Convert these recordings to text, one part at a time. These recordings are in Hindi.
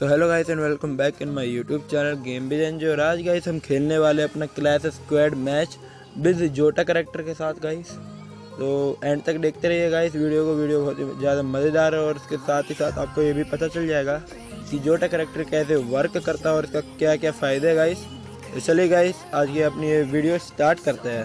So hello guys and welcome back in my YouTube channel game with NJ. और आज गाइस हम खेलने वाले अपना clash squad match with Jota character के साथ गाइस। तो एंड तक देखते रहिए गाइस वीडियो बहुत ही ज़्यादा मज़ेदार है। और इसके साथ ही साथ आपको ये भी पता चल जाएगा कि जोटा कैरेक्टर कैसे वर्क करता है और इसका क्या क्या फ़ायदे है गाइस। तो चलिए गाइस आज की अपनी ये वीडियो स्टार्ट करते हैं।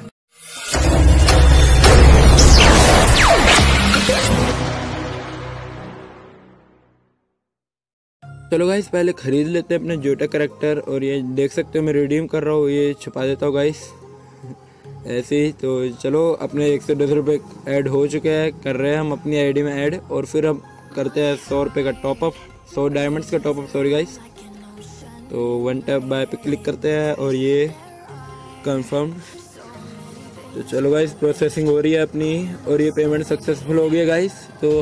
चलो गाइस पहले खरीद लेते हैं अपने जोटा कैरेक्टर। और ये देख सकते हो मैं रिडीम कर रहा हूँ, ये छुपा देता हूँ गाइस ऐसे ही। तो चलो अपने 110 रुपये ऐड हो चुके हैं, कर रहे हैं हम अपनी आईडी में ऐड। और फिर हम करते हैं 100 रुपये का टॉपअप, 100 डायमंड्स का टॉपअप सॉरी गाइस। तो वन टैप बाय पे क्लिक करते हैं और ये कंफर्म। तो चलो गाइस प्रोसेसिंग हो रही है अपनी और ये पेमेंट सक्सेसफुल हो गई है गाइस। तो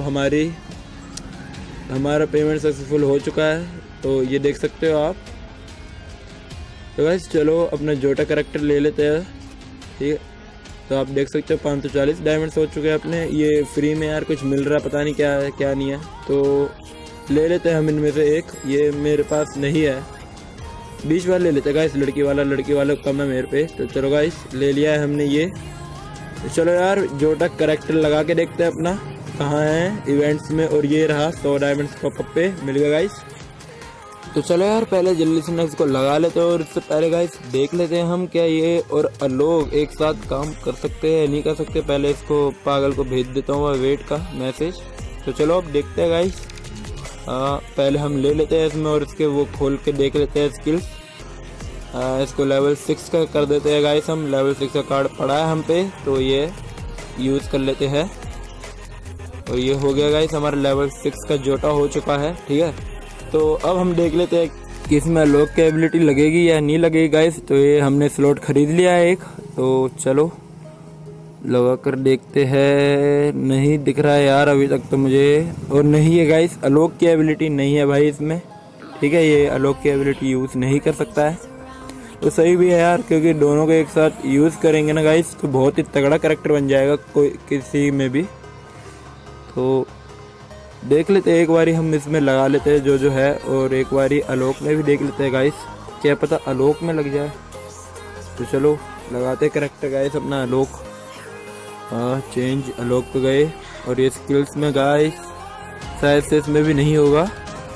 हमारा पेमेंट सक्सेसफुल हो चुका है, तो ये देख सकते हो आप। तो गाइस चलो अपना जोटा कैरेक्टर ले लेते हैं, ठीक है। तो आप देख सकते हो 540 डायमंड्स हो चुके हैं अपने। ये फ्री में यार कुछ मिल रहा है, पता नहीं क्या है क्या नहीं है। तो ले लेते हैं हम इनमें से एक, ये मेरे पास नहीं है। बीच वाला ले लेते हैं गाइस, लड़की वाला कम है मेरे पे। तो चलो गाइस ले लिया है हमने ये। तो चलो यार जोटा कैरेक्टर लगा के देखते हैं अपना कहाँ है इवेंट्स में। और ये रहा 100 डायमंड्स टॉपअप पे मिल गया गाइस। तो चलो यार पहले जल्दी से नेक्स्ट को लगा लेते हैं। और इससे पहले गाइस देख लेते हैं हम क्या ये और अलोक एक साथ काम कर सकते हैं नहीं कर सकते। पहले इसको पागल को भेज देता हूँ वेट का मैसेज। तो चलो अब देखते हैं गाइस। पहले हम ले लेते हैं इसमें और इसके वो खोल के देख लेते हैं स्किल्स। इसको लेवल 6 का कर देते हैं गाइस हम। लेवल 6 का कार्ड पड़ा है हम पे, तो ये यूज़ कर लेते हैं। और ये हो गया गाइस हमारा लेवल 6 का जोटा हो चुका है, ठीक है। तो अब हम देख लेते हैं कि इसमें अलोक की एबिलिटी लगेगी या नहीं लगेगी गाइस। तो ये हमने स्लॉट खरीद लिया है एक, तो चलो लगा कर देखते हैं। नहीं दिख रहा है यार अभी तक तो मुझे। और नहीं है गाइस अलोक की एबिलिटी नहीं है भाई इसमें, ठीक है। ये अलोक की एबिलिटी यूज़ नहीं कर सकता है, तो सही भी है यार, क्योंकि दोनों को एक साथ यूज़ करेंगे ना गाइस तो बहुत ही तगड़ा कैरेक्टर बन जाएगा कोई किसी में भी। तो देख लेते हैं एक बारी हम इसमें लगा लेते हैं जो है। और एक बारी अलोक में भी देख लेते हैं गाइस, क्या पता अलोक में लग जाए। तो चलो लगाते कैरेक्टर गाइस अपना अलोक। चेंज अलोक पे गए और ये स्किल्स में गाइस शायद से इसमें भी नहीं होगा।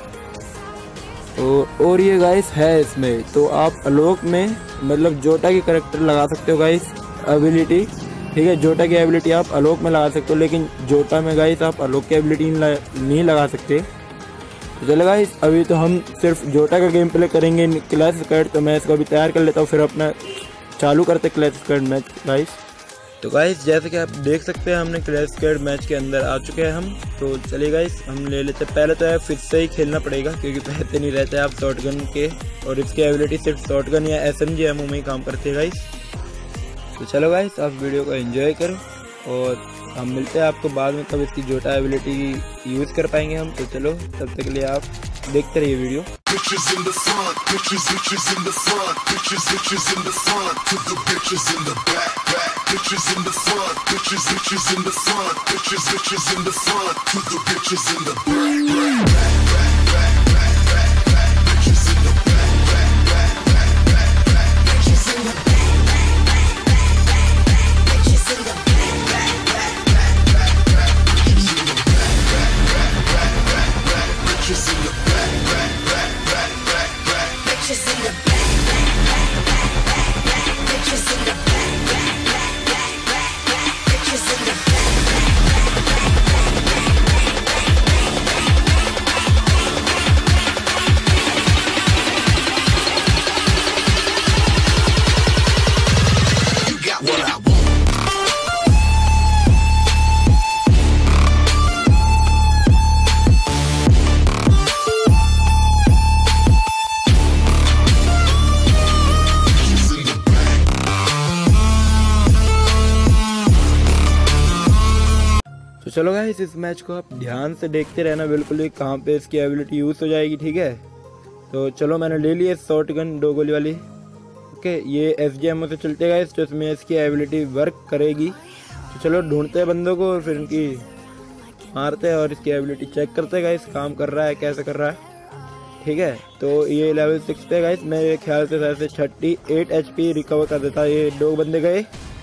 और ये गाइस है इसमें। तो आप अलोक में मतलब जोटा की कैरेक्टर लगा सकते हो गाइस एबिलिटी, ठीक है। जोटा की एबिलिटी आप अलोक में लगा सकते हो, लेकिन जोटा में गाइस आप अलोक की एबिलिटी नहीं लगा सकते। तो चलो गाइस अभी तो हम सिर्फ जोटा का गेम प्ले करेंगे क्लैश स्क्वाड। तो मैं इसको अभी तैयार कर लेता हूँ, फिर अपना चालू करते क्लैश स्क्वाड मैच गाइस। तो गाइस जैसे कि आप देख सकते हैं हमने क्लैश स्क्वाड मैच के अंदर आ चुके हैं हम। तो चलिए गाइस हम ले लेते हैं। पहले तो यार फिर से ही खेलना पड़ेगा क्योंकि पैसे नहीं रहते आप शॉटगन के। और इसकी एबिलिटी सिर्फ शॉटगन या SMG एमओ में ही काम करती है गाइस। तो चलो गाइस आप वीडियो को एंजॉय करो और हम मिलते हैं आपको बाद में कब इसकी जोटा एबिलिटी यूज़ कर पाएंगे हम। तो चलो तब तक के लिए आप देखते रहिए वीडियो। तो चलो गाइस इस मैच को आप ध्यान से देखते रहना बिल्कुल ही कहाँ पे इसकी एबिलिटी यूज़ हो जाएगी, ठीक है। तो चलो मैंने ले ली है शॉर्ट गन 2 गोली वाली, ओके। ये SGMO से चलते गाइस, तो इसमें इसकी एबिलिटी वर्क करेगी। तो चलो ढूंढते हैं बंदों को और फिर इनकी मारते हैं और इसकी एबिलिटी चेक करते हैं गाइस काम कर रहा है कैसे कर रहा है। ठीक है। तो ये लेवल 6 पे गाइस मेरे ख्याल से 38 HP रिकवर कर देता। ये 2 बंदे गए।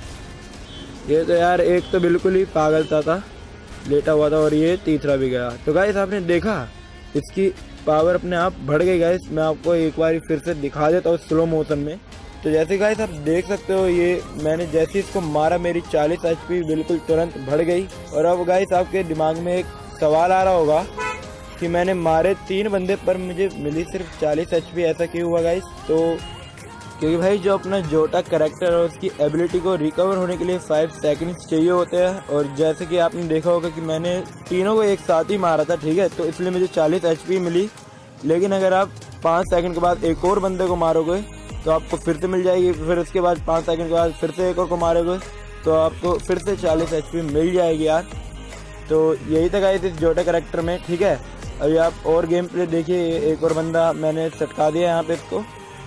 ये तो यार एक तो बिल्कुल ही पागल था लेटा हुआ था, और ये तीसरा भी गया। तो गाइस आपने देखा इसकी पावर अपने आप बढ़ गई गाइस। मैं आपको एक बार फिर से दिखा देता हूँ स्लो मोशन में। तो जैसे गाइस आप देख सकते हो, ये मैंने जैसे इसको मारा मेरी 40 HP बिल्कुल तुरंत बढ़ गई। और अब गाइस आपके दिमाग में एक सवाल आ रहा होगा कि मैंने मारे 3 बंदे पर मुझे मिली सिर्फ 40 HP, ऐसा क्यों हुआ गाइस? तो क्योंकि भाई जो अपना जोटा कैरेक्टर है उसकी एबिलिटी को रिकवर होने के लिए 5 सेकंड्स चाहिए होते हैं। और जैसे कि आपने देखा होगा कि मैंने तीनों को एक साथ ही मारा था, ठीक है, तो इसलिए मुझे 40 HP मिली। लेकिन अगर आप 5 सेकंड के बाद एक और बंदे को मारोगे तो आपको फिर से मिल जाएगी। फिर उसके बाद 5 सेकंड के बाद फिर से एक और को मारोगे तो आपको फिर से 40 HP मिल जाएगी यार। तो यही था गाइस इस जोटा कैरेक्टर में, ठीक है। अभी आप और गेम प्ले देखिए। एक और बंदा मैंने सटका दिया यहाँ पे इसको,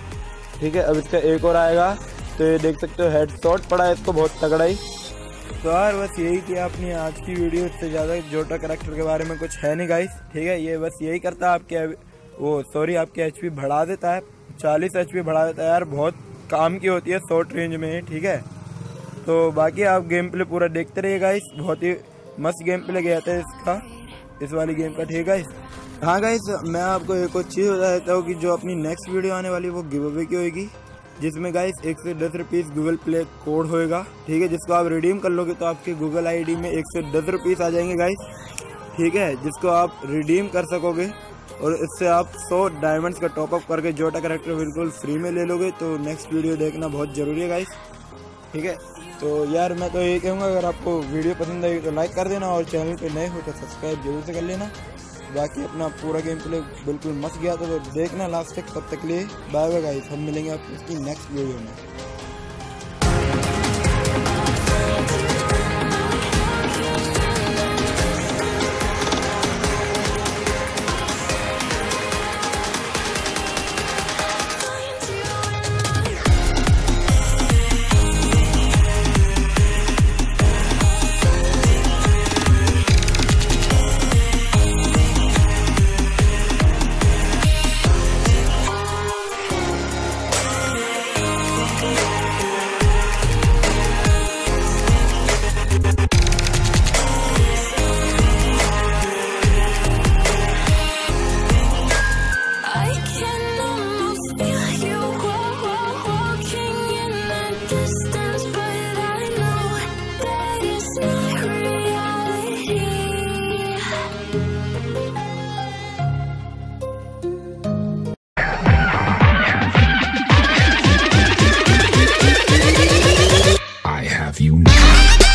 ठीक है। अब इसका एक और आएगा तो ये देख सकते हो हेड शॉट पड़ा है इसको बहुत तगड़ा ही। तो यार बस यही थी अपनी आज की वीडियो। इससे ज़्यादा जोटा कैरेक्टर के बारे में कुछ है नहीं गाइस, ठीक है। ये बस यही करता है आपके आपके HP बढ़ा देता है, 40 HP बढ़ा देता है यार। बहुत काम की होती है शॉर्ट रेंज में, ठीक है। तो बाकी आप गेम प्ले पूरा देखते रहिए गाइस। बहुत ही मस्त गेम प्ले गया था इसका, इस वाली गेम का, ठीक है। हाँ गाइस मैं आपको एक और चीज़ बता देता हूँ कि जो अपनी नेक्स्ट वीडियो आने वाली वो गिव अवे की होगी, जिसमें गाइस 1 से 10 रुपीज़ गूगल प्ले कोड होएगा, ठीक है। जिसको आप रिडीम कर लोगे तो आपके गूगल ID में 1 से 10 रुपीज़ आ जाएंगे गाइस, ठीक है। जिसको आप रिडीम कर सकोगे और इससे आप 100 डायमंड्स का टॉपअप करके जोटा कैरेक्टर बिल्कुल फ्री में ले लोगे। तो नेक्स्ट वीडियो देखना बहुत ज़रूरी है गाइस, ठीक है। तो यार मैं तो यही कहूँगा, अगर आपको वीडियो पसंद आई तो लाइक कर देना, और चैनल पे नए हो तो सब्सक्राइब जरूर से कर लेना। बाकी अपना पूरा गेम प्ले बिल्कुल मस्त गया था, तो देखना लास्ट तक। तब तक के लिए बाय बाय गाइस, हम मिलेंगे आपको इसकी नेक्स्ट वीडियो में। I have you now.